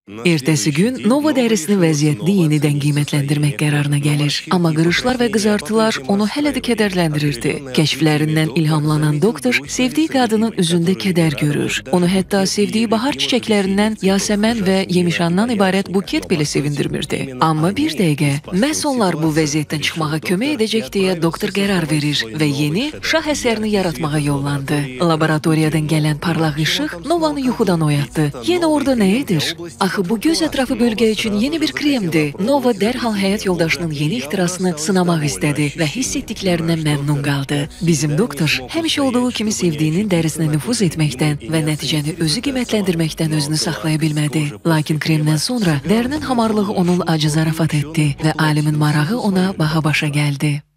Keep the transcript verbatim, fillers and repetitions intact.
Ertesi gün Nova dərisini vəziyyətli yenidən qiymətləndirmək qərarına gəlir. Amma qırışlar və qızartılar onu hələ də kədərləndirirdi. Kəşflərindən ilhamlanan doktor sevdiyi qadının üzündə kədər görür. Onu hətta sevdiyi bahar çiçəklərindən yasəmən və yemişandan ibarət buket belə sevindirmirdi. Amma bir dəqiqə, məhz onlar bu vəziyyətdən çıxmağa kömək edəcək deyə doktor qərar verir və yeni şah əsərini yaratmağa yollandı. Laboratoriyadan gələn parlaq işıq Novanı yuxudan oyatdı. Yenə orada nə edir? Axı bu göz ətrafı bölgə üçün yeni bir kremdir. Nova dərhal həyat yoldaşının yeni ixtirasını sınamaq istədi və hiss etdiklərindən məmnun qaldı. Bizim doktor həmişə olduğu kimi sevdiyinin dərisinə nüfuz etməkdən və nəticəni özü qiymətləndirməkdən özünü saxlaya bilmədi. Lakin kremdən sonra dərinin hamarlığı onun acı zarafat etdi və alimin marağı ona baha başa gəldi.